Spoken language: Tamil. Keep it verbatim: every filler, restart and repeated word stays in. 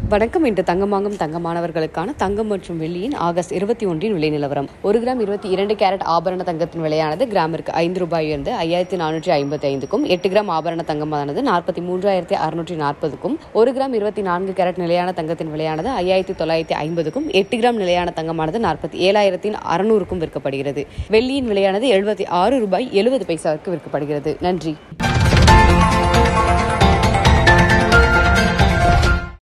வணக்கம். இன்று தங்கம் வாங்கும் தங்கமானவர்களுக்கான தங்கம் மற்றும் வெள்ளியின் ஆகஸ்ட் இருபத்தி ஒன்றின் விலை நிலவரம். ஒரு கிராம் இருபத்தி இரண்டு கேரட் ஆபரண தங்கத்தின் விலையானது கிராமிற்கு ஐந்து ரூபாய் உயர்ந்து ஐயாயிரத்தி நானூற்றி ஐம்பத்தி ஐந்துக்கும், எட்டு கிராம் ஆபரண தங்கமானது நாற்பத்தி மூன்றாயிரத்தி அறுநூற்றி நாற்பதுக்கும், ஒரு கிராம் இருபத்தி நான்கு கேரட் நிலையான தங்கத்தின் விலையானது ஐயாயிரத்தி தொள்ளாயிரத்தி ஐம்பதுக்கும், எட்டு கிராம் நிலையான தங்கமானது நாற்பத்தி ஏழாயிரத்தி அறுநூறுக்கும் விற்கப்படுகிறது. வெள்ளியின் விலையானது எழுபத்தி ஆறு ரூபாய் எழுபது பைசாவுக்கு விற்கப்படுகிறது. நன்றி.